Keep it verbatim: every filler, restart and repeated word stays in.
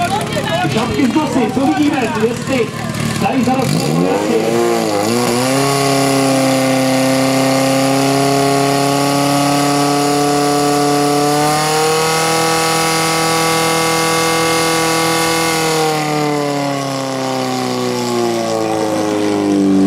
Šapky z nosy, co vidíme, jestli tady za rozpočtu.